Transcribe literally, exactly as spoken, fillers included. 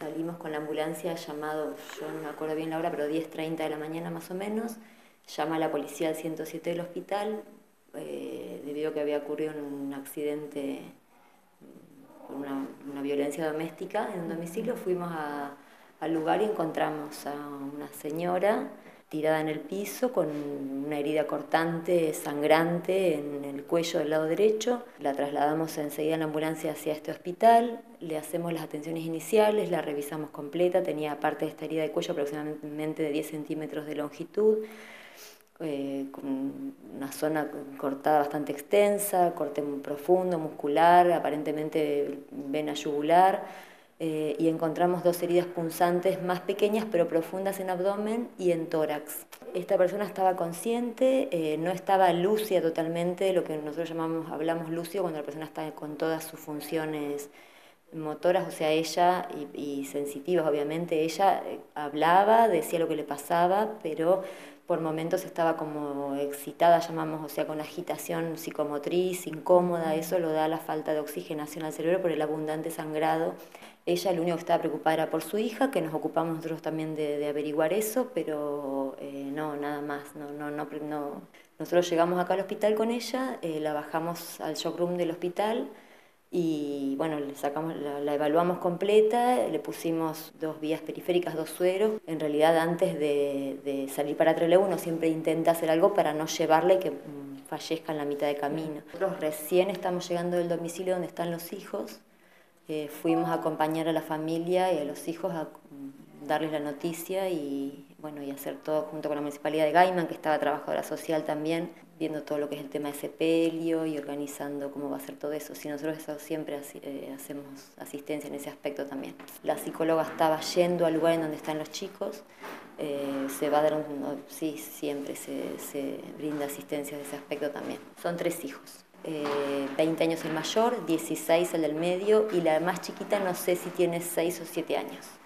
salimos con la ambulancia llamado, yo no me acuerdo bien la hora, pero diez treinta de la mañana más o menos. Llama a la policía al ciento siete del hospital, eh, debido a que había ocurrido un accidente, una, una violencia doméstica en un domicilio. Fuimos a, al lugar y encontramos a una señora tirada en el piso con una herida cortante, sangrante en el cuello del lado derecho. La trasladamos enseguida en la ambulancia hacia este hospital, le hacemos las atenciones iniciales, la revisamos completa, tenía parte de esta herida de cuello aproximadamente de diez centímetros de longitud, eh, con una zona cortada bastante extensa, corte muy profundo, muscular, aparentemente vena yugular. Eh, y encontramos dos heridas punzantes más pequeñas pero profundas en abdomen y en tórax. Esta persona estaba consciente, eh, no estaba lúcida totalmente, lo que nosotros llamamos, hablamos lúcido cuando la persona está con todas sus funciones motoras, o sea, ella, y, y sensitivas obviamente, ella eh, hablaba, decía lo que le pasaba, pero por momentos estaba como excitada, llamamos, o sea, con agitación psicomotriz, incómoda. Eso lo da la falta de oxigenación al cerebro por el abundante sangrado. Ella lo único que estaba preocupada era por su hija, que nos ocupamos nosotros también de, de averiguar eso, pero eh, no, nada más. No, no, no, no. Nosotros llegamos acá al hospital con ella, eh, la bajamos al shock room del hospital y bueno, le sacamos, la, la evaluamos completa, le pusimos dos vías periféricas, dos sueros. En realidad, antes de, de salir para Trelew, uno siempre intenta hacer algo para no llevarla y que mm, fallezca en la mitad de camino. Nosotros recién estamos llegando del domicilio donde están los hijos. Eh, fuimos a acompañar a la familia y a los hijos a darles la noticia y, bueno, y hacer todo junto con la Municipalidad de Gaiman, que estaba trabajadora social también, viendo todo lo que es el tema de sepelio y organizando cómo va a ser todo eso. Si nosotros eso siempre eh, hacemos asistencia en ese aspecto también. La psicóloga estaba yendo al lugar en donde están los chicos, eh, se va a dar un, sí, siempre se, se brinda asistencia de ese aspecto también. Son tres hijos. Eh, veinte años el mayor, dieciséis el del medio y la más chiquita no sé si tiene seis o siete años.